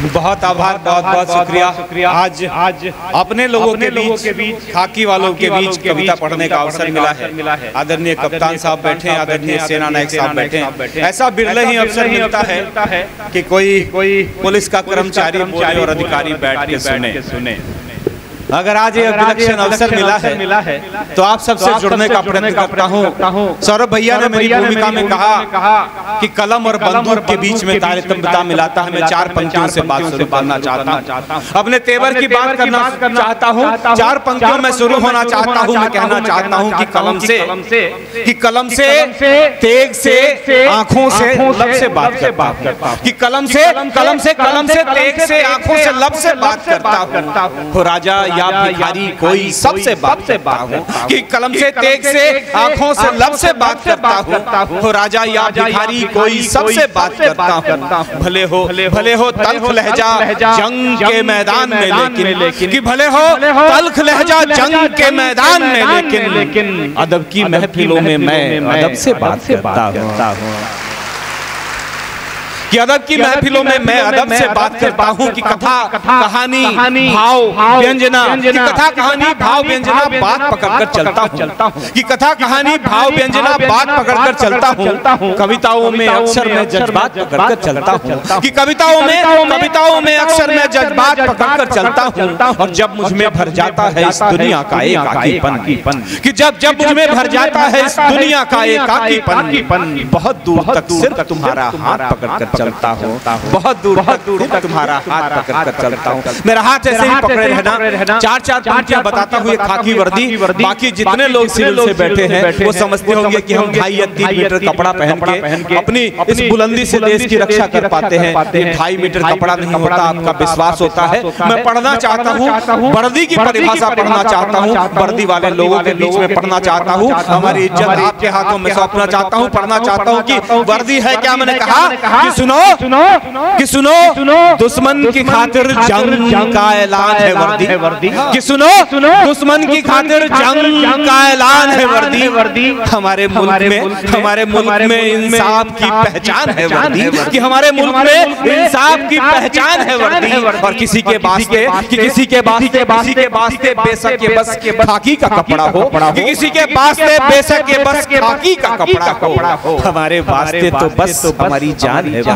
बहुत आभार, बहुत बहुत शुक्रिया। आज अपने लोगों के बीच, खाकी वालों के बीच कविता पढ़ने का अवसर मिला है। आदरणीय कप्तान साहब बैठे, आदरणीय सेना नायक साहब बैठे। ऐसा बिरले ही अवसर मिलता है कि कोई पुलिस का कर्मचारी बोले और अधिकारी बैठ के सुने। अगर आज ये विलक्षण अवसर मिला है तो आप सबसे जुड़ने का प्रयत्न करता हूँ। सौरभ भैया ने मेरी भूमिका में कहा कि कलम और बंदूक के बीच में तारतम्यता मिलाता है। मैं चार पंक्तियों से बात शुरू करना चाहता हूँ, अपने तेवर की बात करना चाहता हूँ। चार पंक्तियों में शुरू होना चाहता हूँ। मैं कहना चाहता हूँ कि कलम से तेग से आंखों से लब से बात करता हूँ, कि कलम से तेग से आंखों से लब से बात करता हूँ। राजा या भिखारी कोई सबसे बात करता हूँ, कि कलम से तेग से आंखों से लब से बात करता हूँ। राजा या भिखारी कोई सबसे बात करता हूँ। भले हो तल्ख लहजा जंग के मैदान में, लेकिन कि भले हो तल्ख लहजा जंग के मैदान में, लेकिन अदब की महफिलों में मैं अदब से बात करता हूँ। कि अदब की महफिलों में मैं अदब से बात करता हूँ। कि कथा कहानी भाव व्यंजना, कि कथा कहानी भाव व्यंजना बात पकड़कर चलता हूँ। कि कथा कहानी भाव व्यंजना बात पकड़कर चलता हूँ। कविताओं में अक्सर मैं जज्बात पकड़कर चलता हूँ। कि कविताओं में अक्सर मैं जज्बात पकड़कर चलता हूँ। और जब मुझ में भर जाता है इस दुनिया का एकाकीपन, कि जब मुझ में भर जाता है इस दुनिया का एकाकीपन, बहुत दूर तक सिर्फ तुम्हारा हाथ पकड़कर चलता हूँ। बहुत दूर तक तुम्हारा हाथ पकड़कर चलता हूँ। मेरा हाथ ऐसे ही पकड़े रहना। चार पंक्तियां बताता हुए खाकी वर्दी। बाकी जितने लोग सिविल से बैठे हैं वो समझते होंगे कि हम 2.5 या 3 मीटर कपड़ा पहन के अपनी इस बुलंदी से देश की रक्षा कर पाते हैं। 2.5 मीटर कपड़ा नहीं होता, आपका विश्वास होता है। मैं पढ़ना चाहता हूँ, वर्दी की परिभाषा पढ़ना चाहता हूँ, वर्दी वाले लोगों के बीच में पढ़ना चाहता हूँ। हमारी इज्जत आपके हाथों में सौंपना चाहता हूँ। पढ़ना चाहता हूँ कि वर्दी है क्या। मैंने कहा कि सुनो दुश्मन की खातिर जंग का ऐलान है वर्दी। कि सुनो दुश्मन की खातिर जंग का ऐलान है वर्दी। हमारे मुल्क में इंसाफ की पहचान है वर्दी। कि हमारे मुल्क में इंसाफ की पहचान है वर्दी। और किसी के वास्ते बेशक के बस खाकी का कपड़ा हो, कि किसी के वास्ते बेशक के बस खाकी का कपड़ा हो, हमारे वास्ते तो बस हमारी जान है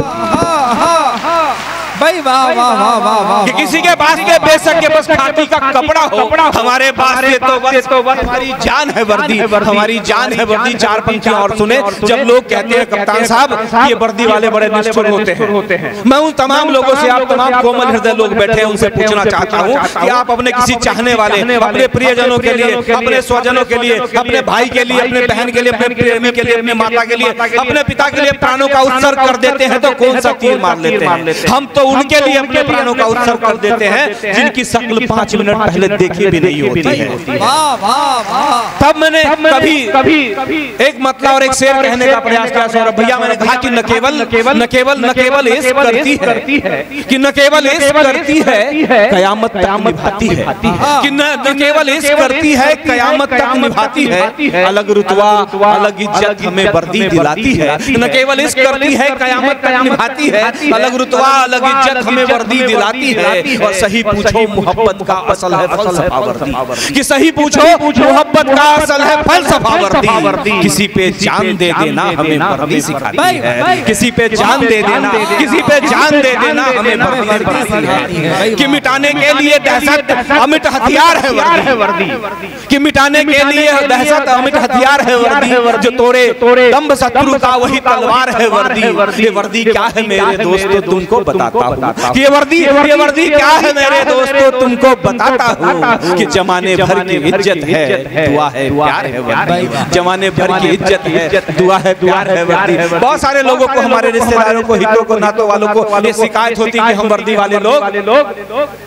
भाई। वाह वाह वाह वाह वाह। कि किसी के पास के बेशक के बस खाकी का कपड़ा हो, हमारे पास तो बस हमारी जान है वर्दी। हमारी जान है वर्दी। चार पंक्तियां और सुने। जब लोग कहते हैं कप्तान साहब ये वर्दी वाले बड़े निष्ठुर होते हैं, मैं उन तमाम लोगों से, आप तमाम कोमल हृदय लोग बैठे हैं, उनसे पूछना चाहता हूँ कि आप अपने किसी चाहने वाले, अपने प्रियजनों के लिए, अपने स्वजनों के लिए, अपने भाई के लिए, अपने बहन के लिए, अपने प्रेमी के लिए, अपने माता के लिए, अपने पिता के लिए प्राणों का उत्सर्ग कर देते हैं तो कौन सा तीर मार लेते हैं? हम तो उनके लिए अपने प्राणों का उत्सर्ग कर देते हैं जिनकी शक्ल 5 मिनट पहले देखी भी नहीं होती है। तब मैंने कभी एक मतलब और एक शेर कहने का प्रयास किया सौरभ भैया। मैंने कहा कि न केवल इश्क करती है, कि न केवल इश्क करती है कयामत तक निभाती है। कि न केवल इश्क करती है कयामत तक निभाती है। अलग रुतबा अलग इज्जत हमें वर्दी दिलाती है। न केवल इश्क करती है कयामत तक निभाती है। अलग रुतबा अलग इज्जत हमें वर्दी दिलाती है। और सही पूछो मोहब्बत का असल है फलसफा वर्दी। कि सही पूछो मोहब्बत का असल है फलसफा वर्दी। किसी पे जान दे देना हमें वर्दी सिखाती है। किसी पे जान दे देना हमें वर्दी सिखाती है। कि मिटाने के लिए दहशत अमिट हथियार है वर्दी। कि मिटाने के लिए दहशत अमिट हथियार है वर्दी। जो तोड़े दम्भ शत्रु का वही तलवार है वर्दी। ये वर्दी क्या है मेरे दोस्तों तुमको बताता हूँ। ये वर्दी क्या है मेरे दोस्तों तुमको बताता हूँ। कि जमाने भर की इज्जत है, दुआ है प्यार है वर्दी। जमाने भर की इज्जत है, दुआ है प्यार है वर्दी। बहुत सारे लोगों को, हमारे रिश्तेदारों को, हितों को, नातों वालों को ये शिकायत होती कि हम वर्दी वाले लोग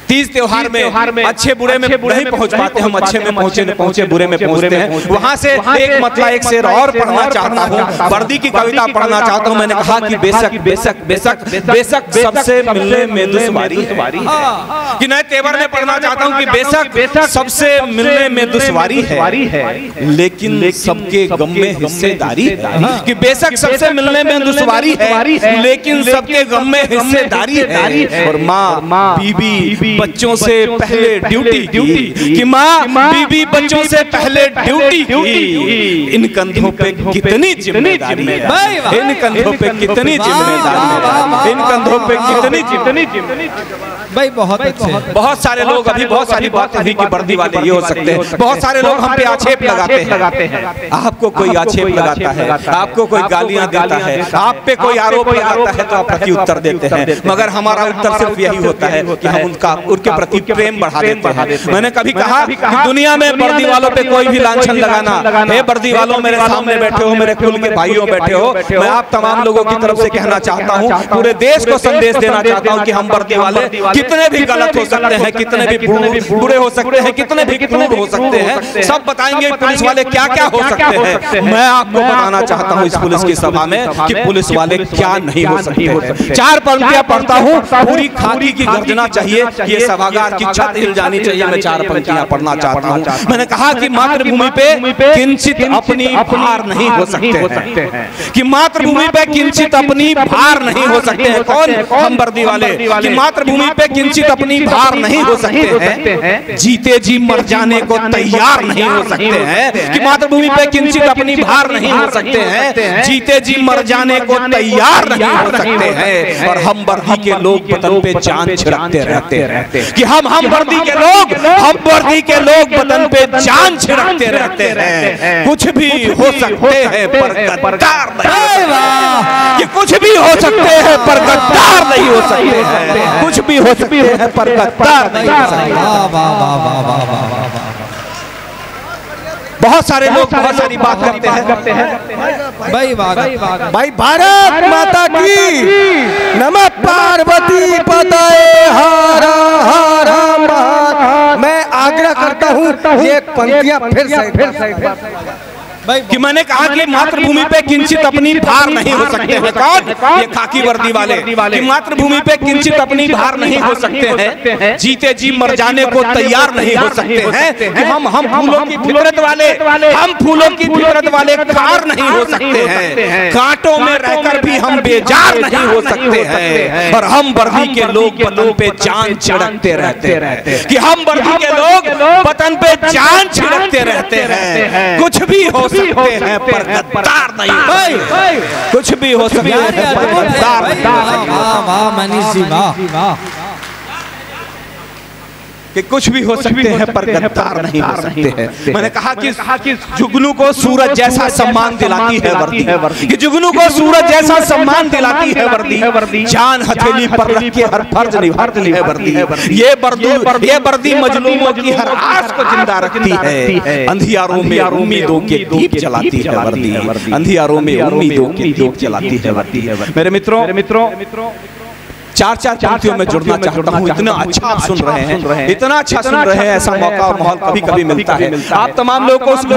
तीज त्योहार में अच्छे बुरे में नहीं पहुंच पाते, हम अच्छे में पहुंचे बुरे में पहुंचते हैं। वहां से एक मतलब एक शेर और पढ़ना चाहता हूँ, वर्दी की कविता पढ़ना चाहता हूँ। मैंने कहा कि बेशक बेशक बेशक बेशक सबसे मिलने में दुश्वारी है, कि नए तेवर में पढ़ना चाहता हूँ कि बेशक सबसे मिलने में दुश्वारी है, लेकिन सबके गम में हिस्सेदारी है। कि बेशक सबसे मिलने में दुश्वारी है, लेकिन सबके गम में हिस्सेदारी है। और माँ बीबी बच्चों से पहले ड्यूटी की, कि माँ बीबी बच्चों से पहले ड्यूटी की। इन कंधों पे कितनी जिम्मेदारी है, इन कंधों पे कितनी जिम्मेदारी है, इन कंधों पे कितनी भाई बहुत अच्छे। बहुत सारे लोग अभी बहुत सारी बातें हुई कि वर्दी वाले ये हो सकते हैं। बहुत सारे लोग हम पे आक्षेप लगाते हैं। आपको कोई आक्षेप लगाता है, आपको कोई गालियां देता है, आप पे कोई आरोप लगाता है तो आप प्रति उत्तर देते हैं। मगर हमारा उत्तर सिर्फ यही होता है कि हम उनके प्रति प्रेम बढ़ा देते हैं। मैंने कभी कहा कि दुनिया में वर्दी वालों पे कोई भी लांछन लगाना, हे वर्दी वालों मेरे सामने बैठे हो, मेरे कुल के भाइयों बैठे हो, मैं आप तमाम लोगों की तरफ से कहना चाहता हूँ, पूरे देश को संदेश देना चाहता हूँ कि हम वर्दी वाले कितने भी गलत हो सकते हैं, कितने भी बुरे हो सकते हैं, कितने भी क्रूर हो सकते हैं, सब बताएंगे पुलिस वाले क्या क्या हो सकते हैं। मैं आपको बताना चाहता हूं इस पुलिस की सभा में कि पुलिस वाले क्या नहीं हो सकते। चार पंक्तियां पढ़ता हूं, पूरी खाकी की गर्जना चाहिए, ये सभागार की छत हिल जानी चाहिए। मैं चार पंक्तियां पढ़ना चाहता हूं। मैंने कहा कि मातृभूमि पे किंचित अपनी भार नहीं हो सकते हैं, कि मातृभूमि पे किंचित अपनी भार नहीं हो सकते हैं। कौन? हम वर्दी वाले। कि मातृभूमि पे किंचित अपनी भार नहीं हो सकते हैं, जीते जी मर जाने को तैयार नहीं हो सकते हैं। कि मातृभूमि पे किंचित अपनी भार नहीं हो सकते हैं, जीते जी मर जाने को तैयार नहीं हो सकते हैं। और हम वर्दी के लोग वतन पे जान छिड़कते रहते हैं, कि हम वर्दी के लोग वतन पे जान छिड़कते रहते हैं। कुछ भी हो सकते हैं पर गद्दार नहीं, कि कुछ भी हो सकते हैं पर गद्दार नहीं हो सकते हैं, कुछ भी हो सकते हैं पर गद्दार नहीं हो सकते। बहुत सारे लोग बहुत सारी बात करते हैं। भाई भारत माता की नमः, पार्वती पताये हर हर। मैं आग्रह करता हूँ ये पंक्तियां फिर से कि मैंने कहा कि मातृभूमि पे किंचित अपनी भार नहीं हो सकते हैं। कौन? ये खाकी वर्दी वाले। कि मातृभूमि पे किंचित अपनी भार नहीं हो सकते हैं, जीते जी मर जाने को तैयार नहीं हो सकते हैं। कि हम फूलों की फितरत वाले, हम फूलों की फितरत वाले खार नहीं हो सकते हैं, कांटों में रहकर भी हम बेजार नहीं हो सकते हैं। और हम वर्दी के लोग वतन पे जान छिड़कते रहते हैं, कि हम वर्दी के लोग वतन पे जान छिड़कते रहते हैं। कुछ भी हो सकते हैं पर गद्दार नहीं, कुछ भी हो सकते हैं पर गद्दार नहीं। कि कुछ भी हो सकते हैं पर गद्दार नहीं हो सकते हैं। मैंने कहा कि जुगनू को सूरज जैसा सम्मान दिलाती है वर्दी, कि जुगनू को सूरज जैसा सम्मान दिलाती है वर्दी, जान हथेली पर रख के हर फर्ज निभाती है वर्दी। ये वर्दी मजलूमों की हर आस को जिंदा रखती है, अंधियारों में उम्मीदों के दीप जलाती है वर्दी, अंधियारों में उम्मीदों के दीप जलाती है वर्दी। मेरे मित्रों चार पंक्तियों में जुड़ना चाहता हूँ। इतना अच्छा आप सुन रहे हैं, इतना अच्छा सुन रहे हैं, ऐसा मौका और माहौल कभी कभी मिलता है। आप तमाम लोगों को उस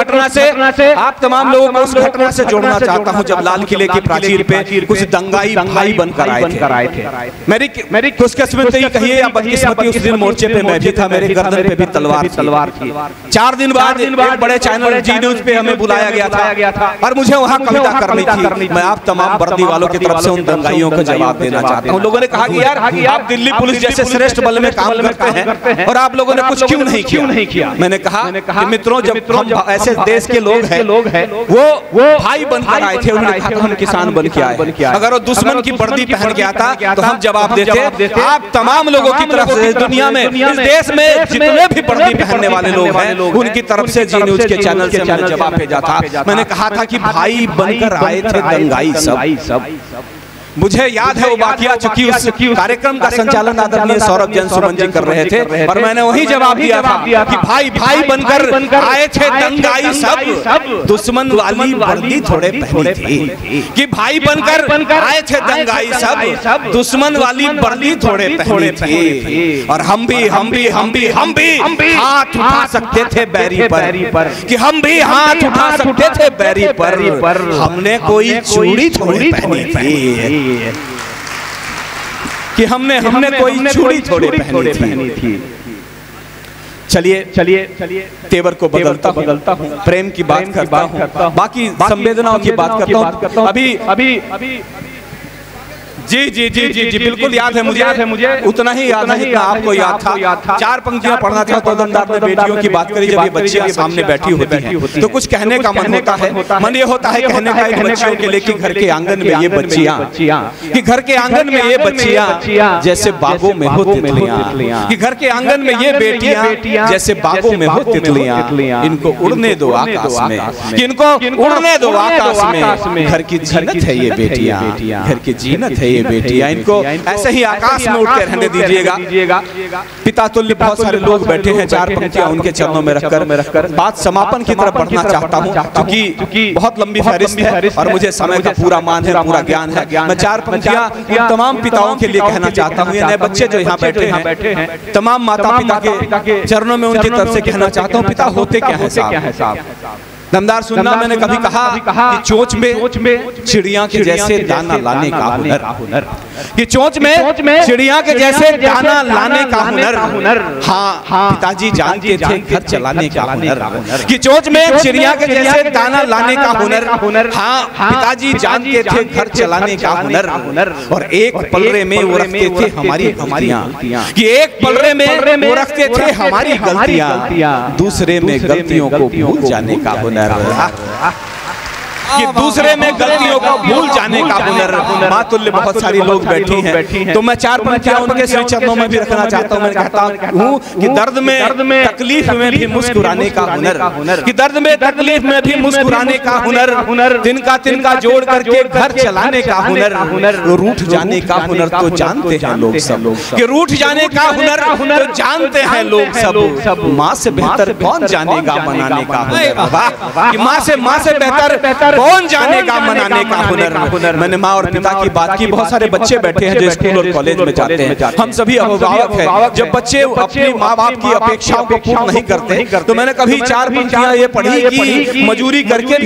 घटना से जोड़ना चाहता हूँ जब लाल किले की प्राचीर पे कुछ दंगाई भाई बनकर आए थे। मेरी खुशकिस्मती कहिए या बदकिस्मती, उस दिन मोर्चे पे मैं भी था, मेरे गर्दन पे भी तलवार थी। 4 दिन बाद एक बड़े चैनल जी न्यूज पे हमें बुलाया गया था और मुझे वहाँ कविता करनी थी। मैं आप तमाम वर्दी वालों की तरफ से उन दंगाइयों को जवाब देना चाहता हूँ। लोगों ने कहा कि यार आप दिल्ली पुलिस जैसे श्रेष्ठ बल में काम करते हैं और आप लोगों ने कुछ क्यों नहीं किया। मैंने कहा कि मित्रों, जब हम ऐसे देश के लोग हैं वो भाई बनकर आए थे, उन्होंने कहा हम किसान बन के आए। अगर वो दुश्मन की वर्दी पहन के आता तो हम जवाब देते। आप तमाम लोगों की तरफ से दुनिया में, इस देश में जितने भी वर्दी पहनने वाले लोग हैं उनकी तरफ से जी न्यूज के चैनल से मैंने जवाब भेजा था। मैंने कहा था कि भाई बनकर आए थे दंगाई सब। मुझे याद है वो वाकया, चूंकि उस कार्यक्रम का संचालन आदरणीय सौरभ जैन सुमन जी कर रहे थे और मैंने वही जवाब दिया था कि भाई भाई बनकर आए थे दंगाई सब, दुश्मन वाली वर्दी थोड़े पहनी थी। कि भाई बनकर आए थे दंगाई सब, दुश्मन वाली वर्दी थोड़े पहनी थी। और हम भी हाथ उठा सकते थे बैरी पर, कि हम भी हाथ उठा सकते थे बैरी पर, हमने कोई चूड़ी थोड़ी पहनी थी। कि हमने कोई चूड़ी थोड़ी पहनी थी। चलिए तेवर को बदलता हूँ, प्रेम की बात करता हूँ, बाकी संवेदनाओं की बात करता हूँ। अभी जी बिल्कुल याद है मुझे, उतना ही याद है जितना आपको याद था। 4 पंक्तियां पढ़ना था तो दमदार ने बेटियों की बात करी। जब ये बच्चियां सामने बैठी होती हैं तो कुछ कहने का मन होता है, मन ये होता है कहने का इन बच्चियों के लिए कि घर के आंगन में ये बच्चियां, कि घर के आंगन में ये बच्चियां जैसे बागों में हो तितलियां, कि घर के आंगन में ये बेटियां जैसे बागों में हो तितलियां, इनको उड़ने दो आकाश में, कि इनको उड़ने दो आकाश में। घर की जीनत है ये बेटियां, घर की जीनत है बेटियां, इनको ऐसे ही आकाश में उड़ते रहने दीजिएगा। पिता तुल्य बहुत सारे लोग बैठे हैं, 4 पंक्तियां उनके चरणों में रखकर बात समापन की तरफ बढ़ना चाहता हूं, क्योंकि बहुत लंबी फहरिस्त है और मुझे समय का पूरा मान है, पूरा ज्ञान है। मैं 4 पंक्तियां तमाम पिताओं के लिए कहना चाहता हूं, नए बच्चे जो यहाँ बैठे हैं, तमाम माता पिता के चरणों में उनकी तरफ से कहना चाहता हूँ, पिता होते क्या है साहब। दमदार सुनना, मैंने कभी कहा कि चोंच में चिड़िया के जैसे दाना लाने का हुनर, कि चोंच में चिड़िया के जैसे दाना लाने का हुनर, हाँ पिताजी जानते थे घर चलाने का हुनर, कि चोंच में चिड़िया के जैसे दाना लाने का हुनर, हाँ पिताजी जानते थे घर चलाने का हुनर। और एक पलरे में वो रखते थे हमारी गलतियां, कि एक पलरे में वो रखते थे हमारी गलतियां, दूसरे में गलतियों को भूल जाने का हुनर, कि दूसरे में गलतियों को भूल जाने का हुनर। मातुल्य बहुत सारी लोग बैठी हैं, तो मैं 4 पंक्तियां उनके श्री चरणों में भी रखना चाहता हूं। मैं कहता हूं कि दर्द में तकलीफ में भी मुस्कुराने का हुनर, कि दर्द में तकलीफ में भी मुस्कुराने का हुनर, तिनका जोड़ करके घर चलाने का हुनर, रूठ जाने का हुनर तो जानते हैं लोग सब, कि रूठ जाने का हुनर तो जानते हैं लोग सब। माँ से बेहतर कौन जानेगा मनाने का हुनर, कि माँ से बेहतर कौन जानेगा मनाने का हुनर। मैंने माँ और पिता की बात की, बहुत सारे बच्चे बैठे हैं जो स्कूल और कॉलेज में जाते हैं, हम सभी अभिभावक हैं। जब बच्चे अपनी माँ बाप की अपेक्षाओं को पूर्ण नहीं करते तो मैंने कभी 4 पंक्तियां ये पढ़ी कि मजूरी करके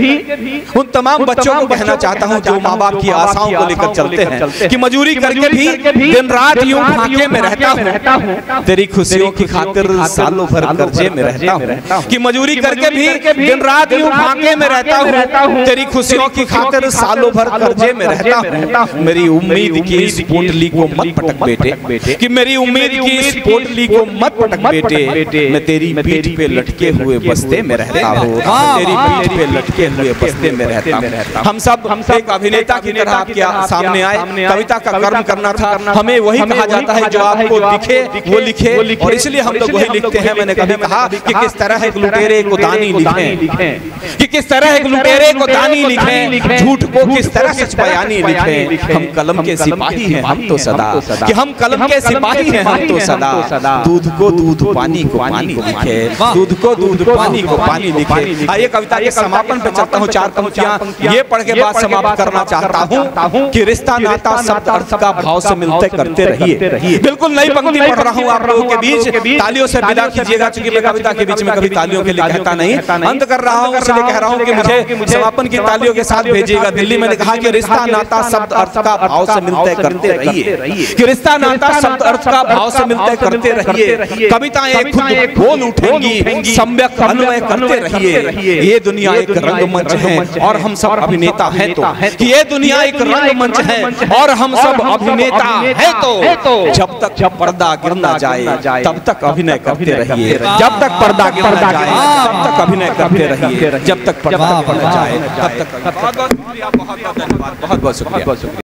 भी उन तमाम बच्चों को कहना चाहता हूँ जो माँ बाप की आशाओं को लेकर चलते हैं, कि मजूरी करके भी दिन रात यूं फाके में रहता हूँ, तेरी खुशियों की खातिर सालों भर कर्जे में रहता हूँ, कि मजूरी करके भी दिन रात यूं फाके में रहता हूँ, तेरी खुशियों की खातिर सालों भर कर्जे में रहता हूँ। मेरी उम्मीद की इस पोटली को मत पटक बेटे, कि मेरी उम्मीद की इस पोटली को मत पटक बेटे, मैं तेरी पीठ पे लटके हुए बस्ते में रहता हूँ, तेरी पीठ पे लटके हुए बस्ते में रहता हूँ। हम सब एक अभिनेता की तरह आपके सामने आए, कविता का कर्म करना था, हमें वही कहा जाता है जो आपको दिखे वो लिखे, और इसलिए हम लोग वही लिखते हैं। मैंने कभी कहा कि किस तरह एक लुटेरे को दानी लिखें, कि किस तरह एक लुटेरे को दानी लिखें, झूठ को किस तरह सच बयानी लिखें। हम कलम के सिपाही हैं हम तो सदा, कि हम कलम के सिपाही हैं हम तो सदा, दूध को दूध पानी को पानी लिखे, दूध को दूध पानी को पानी लिखे। आइए कविता के समापन पे चलता हूँ। 4 पंक्तियां ये पढ़ के बाद समाप्त करना चाहता हूँ कि रिश्ता नाता शब्द अर्थ का भाव से मिलते करते रहिए। बिल्कुल नई पंक्ति पढ़ रहा हूँ आप लोगों के बीच, तालियों से विदा कीजिएगा, क्योंकि मैं कविता के बीच में कभी तालियों के लिए कहता नहीं, अंत कर रहा हूँ इसलिए कह रहा हूँ कि मुझे समापन की तालियों के साथ भेजिएगा। दिल्ली मैंने कहा कि रिश्ता नाता शब्द अर्थ का भाव से मिलते करते रहिए, कि रिश्ता नाता शब्द अर्थ का भाव से मिलते करते रहिए। कविताएं खुद बोल उठेंगी, सम्यक अन्वय करते रहिए। ये दुनिया एक रंगमंच है और हम सब अभिनेता हैं, तो कि ये दुनिया एक रंगमंच है और हम सब अभिनेता हैं, तो जब तक पर्दा गिर ना जाए तब तक अभिनय करते रहिए, जब तक पर्दा गिर ना जाए तब तक अभिनय करते रहिए, जब तक पर्दा गिर ना जाए तब तक। बहुत बहुत धन्यवाद, बहुत बहुत शुक्रिया।